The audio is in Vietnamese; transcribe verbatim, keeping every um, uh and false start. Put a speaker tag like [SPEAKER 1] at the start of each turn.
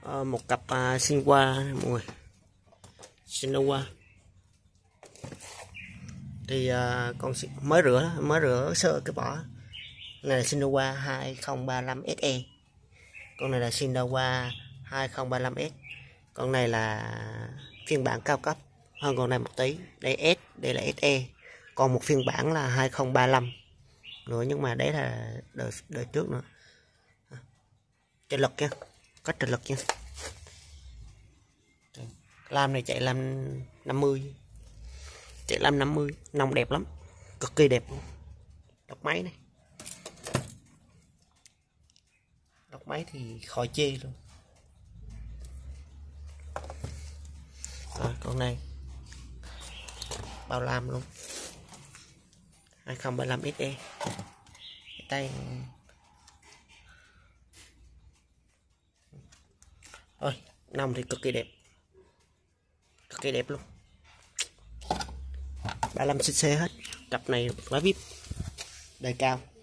[SPEAKER 1] uh, một cặp uh, Shinwa mọi người, Shinwa thì uh, con mới rửa mới rửa sơ cái vỏ này là Shinwa hai không ba lăm S E, con này là Shinwa hai không ba lăm S, con này là phiên bản cao cấp hơn con này một tí, đây S, đây là S E, còn một phiên bản là hai không ba lăm nữa, nhưng mà đấy là đời, đời trước nữa. Trợ lực nha, có trợ lực nha. Lam này chạy lam năm mươi, chạy lam năm mươi, nòng đẹp lắm, cực kỳ đẹp luôn. Đọc máy này, đọc máy thì khỏi chê luôn. Rồi, con này bao lam luôn, hai không ba lăm S E, tay thôi, nòng thì cực kỳ đẹp, cực kỳ đẹp luôn, ba lăm xê xê hết. Cặp này quá vip, đời cao.